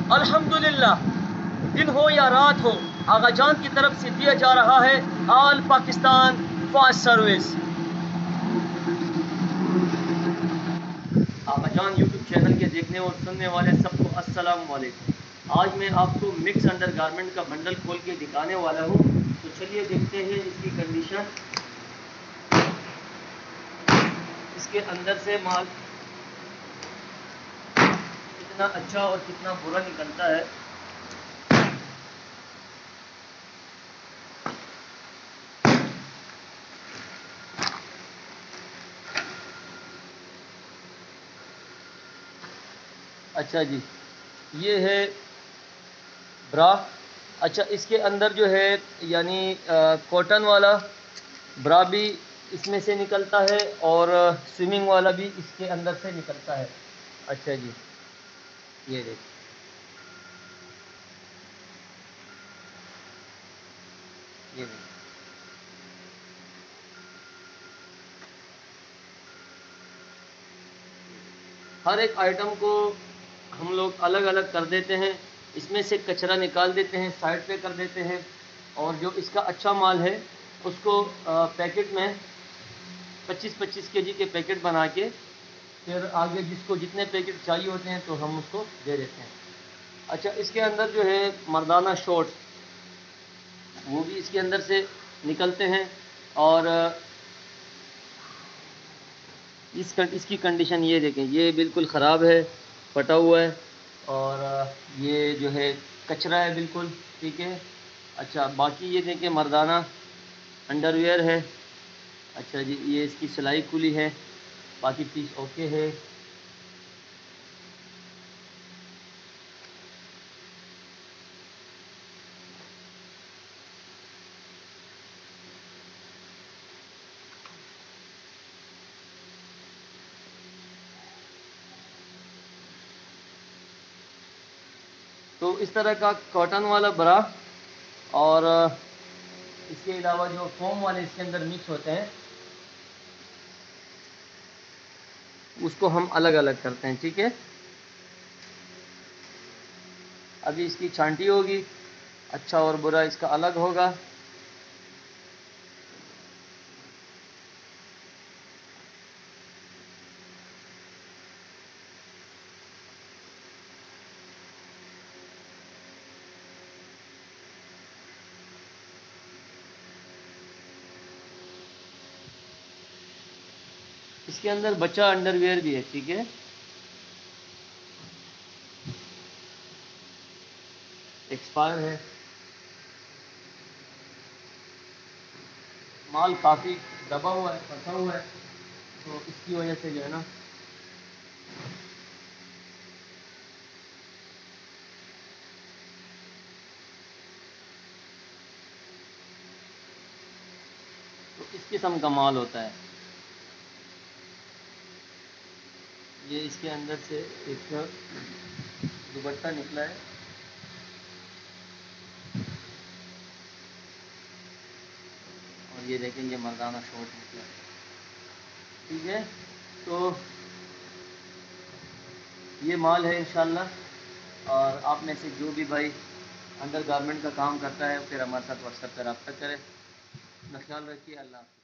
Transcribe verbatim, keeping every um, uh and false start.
अल्हम्दुलिल्लाह, दिन हो या रात हो, आगा जान की तरफ से दिया जा रहा है all Pakistan fast service. Aga Jan YouTube channel के देखने और सुनने वाले सबको अस्सलाम वालेकुम। आज मैं आपको मिक्स अंडर गारमेंट का बंडल खोल के दिखाने वाला हूँ। तो चलिए देखते हैं इसकी कंडीशन, इसके अंदर से माल कितना अच्छा और कितना बुरा निकलता है। अच्छा जी, ये है ब्रा। अच्छा, इसके अंदर जो है यानी कॉटन वाला ब्रा भी इसमें से निकलता है और स्विमिंग वाला भी इसके अंदर से निकलता है। अच्छा जी, ये देखिए, ये देखिए, हर एक आइटम को हम लोग अलग अलग कर देते हैं। इसमें से कचरा निकाल देते हैं, साइड पे कर देते हैं, और जो इसका अच्छा माल है उसको पैकेट में पच्चीस पच्चीस केजी के पैकेट बना के फिर आगे जिसको जितने पैकेट चाहिए होते हैं तो हम उसको दे देते हैं। अच्छा, इसके अंदर जो है मर्दाना शॉर्ट्स वो भी इसके अंदर से निकलते हैं। और इस इसकी कंडीशन ये देखें, ये बिल्कुल ख़राब है, फटा हुआ है, और ये जो है कचरा है बिल्कुल, ठीक है। अच्छा, बाकी ये देखें मर्दाना अंडरवियर है। अच्छा जी, ये इसकी सिलाई खुली है, बाकी पीस ओके है। तो इस तरह का कॉटन वाला ब्रा, और इसके अलावा जो फोम वाले इसके अंदर मिक्स होते हैं उसको हम अलग अलग करते हैं, ठीक है। अभी इसकी छांटी होगी, अच्छा और बुरा इसका अलग होगा। इसके अंदर बच्चा अंडरवियर भी है, ठीक है। एक्सपायर है, माल काफ़ी दबा हुआ है, फंसा हुआ है, तो इसकी वजह से जो है ना तो इस किस्म का माल होता है। ये इसके अंदर से एक दुपट्टा निकला है, और ये देखें ये मर्दाना शॉर्ट निकला है, ठीक है। तो ये माल है इंशाल्लाह। और आप में से जो भी भाई अंडर गारमेंट का काम करता है फिर हमारे साथ व्हाट्सएप पर रब्ता करें। अपना ख्याल रखिए। अल्लाह।